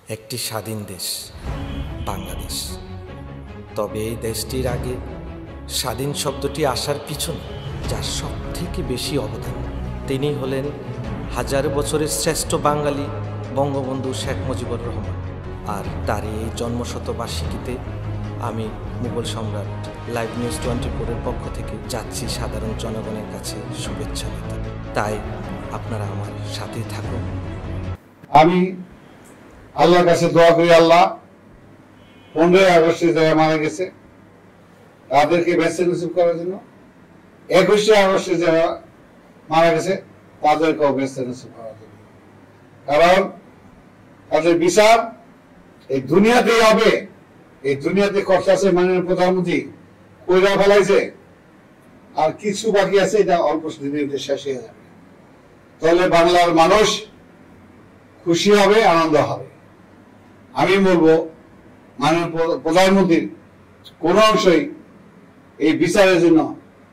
একটি স্বাধীন দেশ বাংলাদেশ। তবে এই দেশটির আগে স্বাধীন শব্দটি আসার পিছনে যার সব থেকে বেশি অবদান, তিনি হলেন হাজার বছরের শ্রেষ্ঠ বাঙালি বঙ্গবন্ধু শেখ মুজিবুর রহমান। আর তার এই জন্মশতবার্ষিকীতে আমি মুঘল সম্রাট লাইভ নিউজ 24-এর পক্ষ থেকে যাচ্ছি সাধারণ জনগণের কাছে শুভেচ্ছা দিতে। তাই আপনারা আমার সাথেই থাকুন। আমি আল্লাহর কাছে দোয়া করি, আল্লাহ 15ই আগস্টে যারা মারা গেছে তাদেরকে বেঁচে নসিব করার জন্য, 21শে আগস্টে যারা মারা গেছে তাদেরকেও বেঁচে নসিব করার জন্য। কারণ তাদের বিচার এই দুনিয়াতেই হবে। এই দুনিয়াতে কষ্ট আছে, মাননীয় প্রধানমন্ত্রী কইরা ফেলাইছে, আর কিছু বাকি আছে, এটা অল্প দিনের শেষ হয়ে যাবে। তাহলে বাংলার মানুষ খুশি হবে, আনন্দ হবে। আমি বলবো মাননীয় প্রধানমন্ত্রীর কোন অংশই এই বিচারের জন্য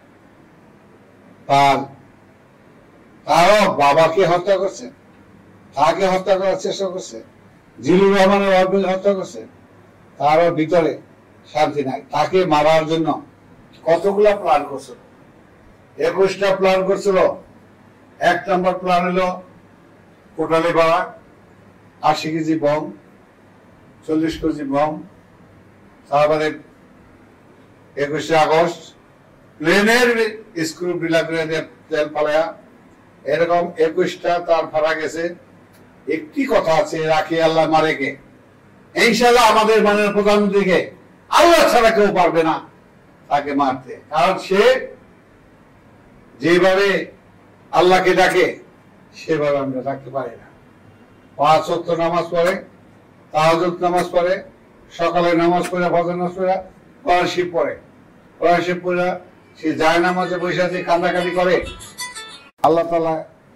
তারও বাবাকে হত্যা করছে, তাকে হত্যা করার চেষ্টা করছে, জিলুর রহমানের ওয়াইফকে হত্যা করছে, তারও ভিতরে শান্তি নাই। তাকে মারার জন্য কতগুলা প্ল্যান করছিল, 21টা প্ল্যান করছিল। 1 নম্বর প্ল্যান হলো কোটালি বাড়া, 80 কেজি বম, 40 কেজি বম। তারপরে 21শে আগস্ট প্লেনের স্ক্রু ঢিলা করে তেল পালায়া, এরকম 21টা তার ফারা গেছে। একটি কথা আছে, রাখি আল্লাহ মারে কে। ইনশাআল্লাহ আমাদের মাননীয় প্রধানমন্ত্রীকে আল্লাহ ছাড়া কেউ পারবে না তাকে মারতে। কারণ সে যেভাবে আল্লাহকে ডাকে সেভাবে আমরা ডাকতে পারি না। 5 ওয়াক্ত নামাজ পড়ে, তাহাজ্জুদ নামাজ পড়ে, সকালে নামাজ পড়ে, ফজর নামাজ পড়ে, কোরআন শরীফ পড়ে, কোরআন শরীফ পড়ে সে যায় নামাজে বসে আছে, কান্দাকাটি করে। আল্লাহ তাআলা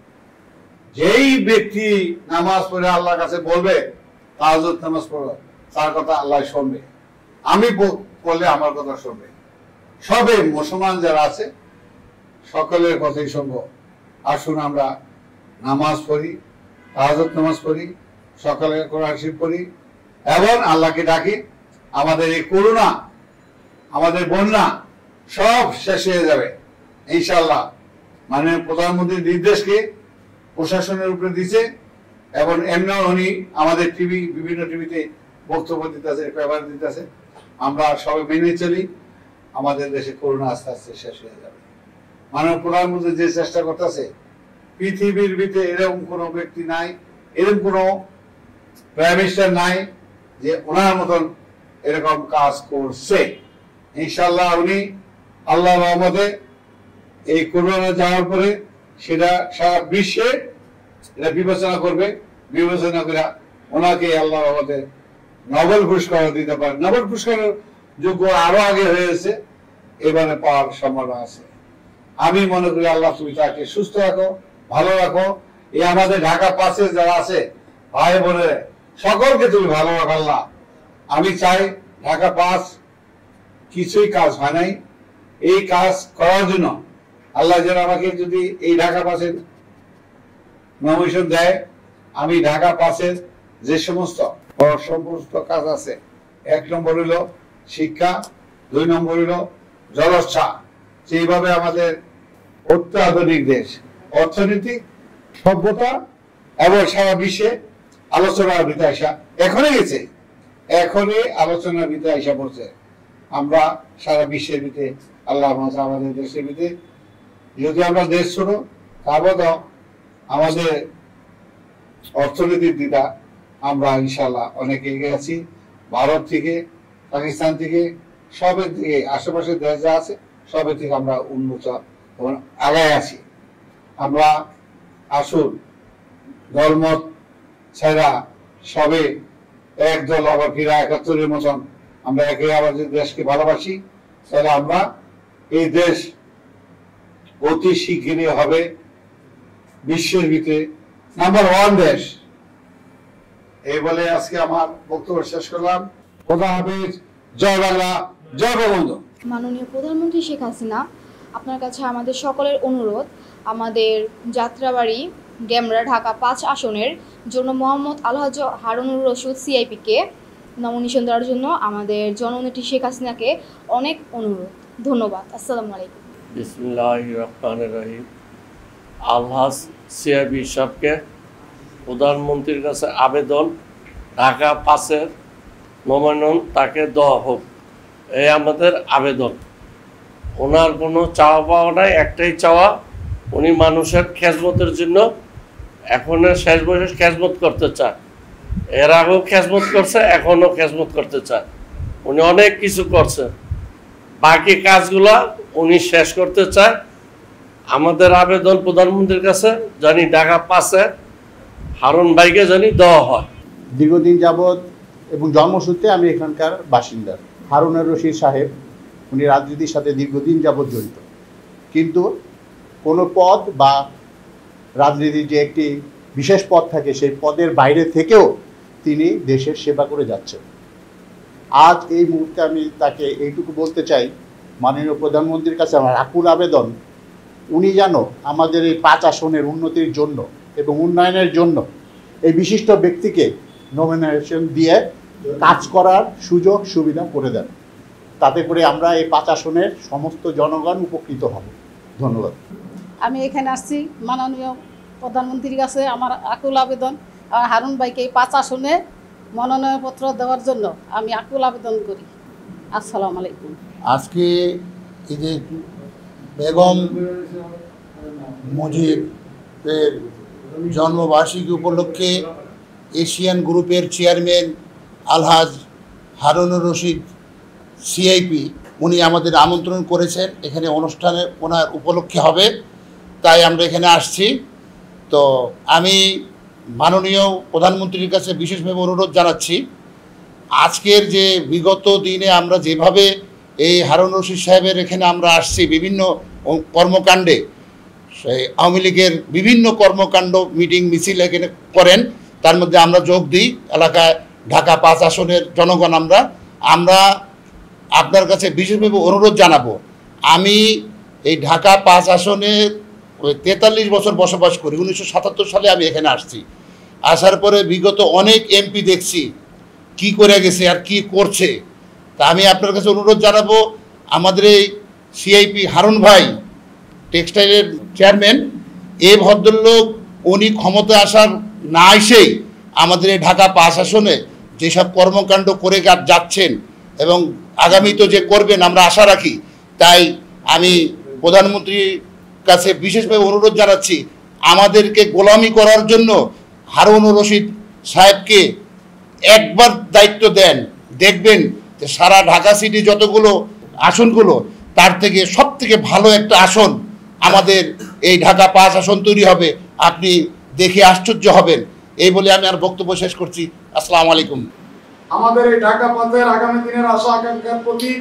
যেই ব্যক্তি নামাজ পড়ে আল্লাহর কাছে বলবে তাহাজ্জুদ নামাজ পড়ো, তার কথা আল্লাহ শুনবে। আমি বললে আমার কথা শুনবে। সবে মুসলমান যারা আছে সকলের কথাই শুনবো। আসুন আমরা নামাজ পড়ি, তাহাজ্জুদ নামাজ পড়ি, সকালে কোরআন শরীফ পড়ি এবং আল্লাহকে ডাকি। আমাদের এই করোনা, আমাদের বন্যা সব শেষ হয়ে যাবে ইনশাআল্লাহ। মানে প্রধানমন্ত্রীর নির্দেশকে প্রশাসনের উপরে দিচ্ছে এবং এমনিও উনি আমাদের বিভিন্ন টিভিতে বক্তব্য দিতেছে, পেপার দিতেছে। আমরা সবাই মেনে চলি, আমাদের দেশে করোনা আস্তে আস্তে শেষ হয়ে যাবে। মাননীয় প্রধানমন্ত্রী যে চেষ্টা করতেছে, পৃথিবীর ভিতরে এরকম কোনো ব্যক্তি নাই, এরকম কোনো প্রাইম মিনিস্টার নাই যে ওনার মতন এরকম কাজ করছে। ইনশাআল্লাহ উনি আল্লাহর রহমতে এই করোনা যাওয়ার পরে সেটা সারা বিশ্বে এটা বিবেচনা করবে, বিবেচনা করে ওনাকে আল্লাহর রহমতে নোবেল পুরস্কার দিতে পারে। নোবেল পুরস্কারের যোগ্য আরো আগে হয়েছে, এবারে পাওয়ার সম্ভাবনা আছে। আমি মনে করি আল্লাহ তুমি তাকে সুস্থ রাখো, ভালো রাখো। এই আমাদের ঢাকা পাশে যারা আছে ভাই বোনের সকলকে তুমি ভালো রাখো আল্লাহ। আমি চাই ঢাকা পাস কিছুই কাজ হয় নাই, এই কাজ করার জন্য আল্লাহ যেন আমাকে যদি এই ঢাকা পাসের নমিনেশন দেয়, আমি ঢাকা পাসের যে সমস্ত কাজ আছে, 1 নম্বর হইল শিক্ষা, 2 নম্বর হইল জলচ্ছা। সেইভাবে আমাদের অত্যাধুনিক দেশ, অর্থনীতি, সভ্যতা এবং সারা বিশ্বে আলোচনার ভিতরে আসা এখনই গেছে, এখনই আলোচনার ভিতরে আসা পড়ছে। আমরা সারা বিশ্বের ভিতরে আল্লাহ আমাদের দেশের ভিতরে, যদি আমরা দেশ ছোট তারপর আমাদের অর্থনীতির দিকটা আমরা ইনশাআল্লাহ অনেক এগিয়ে আছি। ভারত থেকে, পাকিস্তান থেকে, সবের দিকে আশেপাশের দেশ যা আছে সবের থেকে আমরা উন্নত এবং আগায় আছি। আমরা আসুন দলমত ছাড়া সবে একদল আবার ফিরা 71-এর মতন আমরা একে আমাদের দেশকে ভালোবাসি, তাহলে আমরা এই দেশ অতি শীঘ্রই হবে বিশ্বের ভিতরে নাম্বার 1 দেশ। এই বলে আজকে আমার বক্তব্য শেষ করলাম। খোদা হাফেজ, জয় বাংলা, জয় বঙ্গবন্ধু। মাননীয় প্রধানমন্ত্রী শেখ হাসিনা, আপনার কাছে আমাদের সকলের অনুরোধ, আমাদের যাত্রাবাড়ি ডেমরা ঢাকা 5 আসনের জন্য মোহাম্মদ আলহাজ হারুনুর রশিদ সিআইপিকে নমিনেশন দেওয়ার জন্য আমাদের জননেত্রী শেখ হাসিনাকে অনেক অনুরোধ। ধন্যবাদ। আসসালামু আলাইকুম। বিসমিল্লাহির রহমানির রহিম। আলহাজ সিআইপি সাহেবকে প্রধানমন্ত্রীর কাছে আবেদন, ঢাকা 5-এর নমিনেশন তাকে দেওয়া হোক, এই আমাদের আবেদন। ওনার কোনো চাওয়া পাওয়া নাই, একটাই চাওয়া, উনি মানুষের খেজমতের জন্য এখন শেষ বয়সে খেজমত করতে চায়। এর আগেও খেজমত করছে, এখনও খেজমত করতে চায়। উনি অনেক কিছু করছে, বাকি কাজগুলা উনি শেষ করতে চায়। আমাদের আবেদন প্রধানমন্ত্রীর কাছে জানি ঢাকা 5-এ হারুন ভাইকে জানি দেওয়া হয়। দীর্ঘদিন যাবৎ এবং জন্মসূত্রে আমি এখানকার বাসিন্দা। হারুনুর রশিদ সাহেব উনি রাজনীতির সাথে দীর্ঘদিন যাবৎ জড়িত, কিন্তু কোনো পদ বা রাজনীতির যে একটি বিশেষ পদ থাকে সেই পদের বাইরে থেকেও তিনি দেশের সেবা করে যাচ্ছেন। আজ এই মুহূর্তে আমি তাকে এইটুকু বলতে চাই, মাননীয় প্রধানমন্ত্রীর কাছে আমার আকুল আবেদন, উনি যেন আমাদের এই 5 আসনের উন্নতির জন্য এবং উন্নয়নের জন্য এই বিশিষ্ট ব্যক্তিকে নমিনেশন দিয়ে কাজ করার সুযোগ সুবিধা করে দেন। তাতে করে আমরা এই 5 আসনের সমস্ত জনগণ উপকৃত হব। ধন্যবাদ। আমি এখানে আসছি মাননীয় প্রধানমন্ত্রীর কাছে আমার আকুল আবেদন, হারুন ভাইকে এই 5 আসনে মনোনয়নপত্র দেওয়ার জন্য আমি আকুল আবেদন করি। আসসালামু আলাইকুম। আজকে এই যে বেগম মুজিবের জন্মবার্ষিকী উপলক্ষে এশিয়ান গ্রুপের চেয়ারম্যান আলহাজ হারুনুর রশিদ সিআইপি উনি আমাদের আমন্ত্রণ করেছেন, এখানে অনুষ্ঠানে ওনার উপলক্ষে হবে, তাই আমরা এখানে আসছি। তো আমি মাননীয় প্রধানমন্ত্রীর কাছে বিশেষভাবে অনুরোধ জানাচ্ছি, আজকের যে বিগত দিনে আমরা যেভাবে এই হারুনুর রশিদ সাহেবের এখানে আমরা আসছি বিভিন্ন কর্মকাণ্ডে, সেই আওয়ামী লীগের বিভিন্ন কর্মকাণ্ড মিটিং মিছিল এখানে করেন, তার মধ্যে আমরা যোগ দিই। এলাকায় ঢাকা 5 আসনের জনগণ আমরা আপনার কাছে বিশেষভাবে অনুরোধ জানাবো। আমি এই ঢাকা 5 আসনে 43 বছর বসবাস করি। 1977 সালে আমি এখানে আসছি। আসার পরে বিগত অনেক এমপি দেখছি কি করে গেছে আর কি করছে। তা আমি আপনার কাছে অনুরোধ জানাবো, আমাদের এই সিআইপি হারুন ভাই টেক্সটাইলের চেয়ারম্যান, এই ভদ্রলোক উনি ক্ষমতা আসার না এসেই আমাদের এই ঢাকা 5 আসনে যেসব কর্মকাণ্ড করে যাচ্ছেন এবং আগামী তো যে করবেন আমরা আশা রাখি। তাই আমি প্রধানমন্ত্রীর কাছে বিশেষভাবে অনুরোধ জানাচ্ছি, আমাদেরকে গোলামি করার জন্য হারুনুর রশিদ সাহেবকে একবার দায়িত্ব দেন, দেখবেন যে সারা ঢাকা সিটি যতগুলো আসনগুলো তার থেকে সবথেকে ভালো একটা আসন আমাদের এই ঢাকা 5 আসন তৈরি হবে, আপনি দেখে আশ্চর্য হবেন। এই বলে আমি আর বক্তব্য শেষ করছি। আসসালামু আলাইকুম। আমাদের এই ঢাকা 5-এর আগামী দিনের আশা আকাঙ্ক্ষার প্রতি,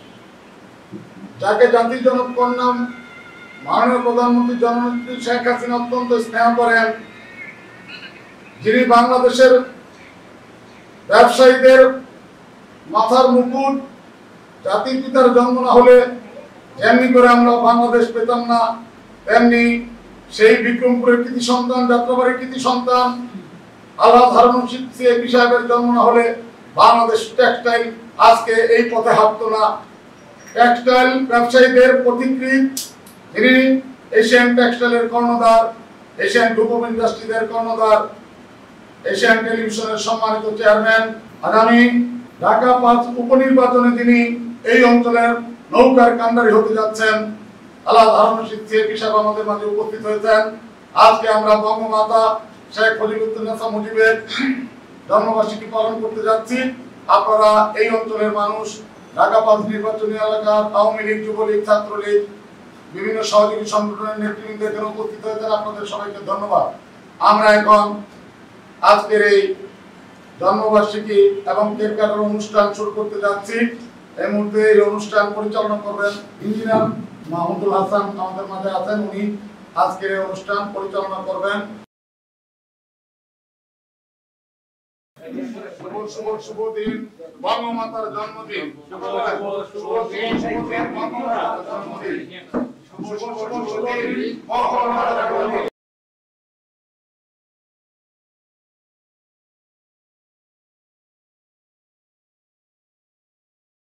যাকে জাতির জনক কন্যা মাননীয় প্রধানমন্ত্রী জননেত্রী শেখ হাসিনা অত্যন্ত স্নেহ করেন, যিনি বাংলাদেশের ব্যবসায়ীদের মাথার মুকুট, জাতির পিতার জন্ম না হলে যেমনি করে আমরা বাংলাদেশ পেতাম না, তেমনি সেই বিক্রমপুরের কৃতি সন্তান, যাত্রাবাড়ির কৃতি সন্তান আলহাজ হারুনুর রশিদ সিআইপি সাহেবের জন্ম না হলে বাংলাদেশ টেক্সটাইল আজকে এই পথে হাঁটতো না। টেক্সটাইল ব্যবসায়ীদের পথিকৃৎ যিনি, এশিয়ান টেক্সটাইলের কর্ণধার, এশিয়ান গ্রুপ অফ ইন্ডাস্ট্রিজের কর্ণধার, এশিয়ান টেলিভিশনের সম্মানিত চেয়ারম্যান, আগামী ঢাকা 5 উপনির্বাচনে যিনি এই অঞ্চলের নৌকার কান্ডারি হতে যাচ্ছেন, আলহাজ হারুনুর রশিদ সিআইপি সাহেব আমাদের মাঝে উপস্থিত হয়েছেন। আজকে আমরা বঙ্গমাতা শেখ মুজিবুদ্দিন মুজিবের জন্মবার্ষিকী পালন করতে যাচ্ছি। আপনারা এই অঞ্চলের মানুষ, ঢাকা 5 নির্বাচনী এলাকার আওয়ামী লীগ, যুবলীগ, ছাত্রলীগ, বিভিন্ন সহযোগী সংগঠনের নেতৃবৃন্দ এখানে উপস্থিত হয়েছেন, আপনাদের সবাইকে ধন্যবাদ। আমরা এখন আজকের এই জন্মবার্ষিকী এবং কেক কাটার অনুষ্ঠান শুরু করতে যাচ্ছি। এই মুহূর্তে এই অনুষ্ঠান পরিচালনা করবেন ইঞ্জিনিয়ার মাহমুদুল হাসান, আমাদের মাঝে আছেন, উনি আজকের এই অনুষ্ঠান পরিচালনা করবেন। শুভ দিন, বঙ্গমাতার জন্মদিন। শুভ দিন, বঙ্গমাতার জন্মদিন। শুভ দিন,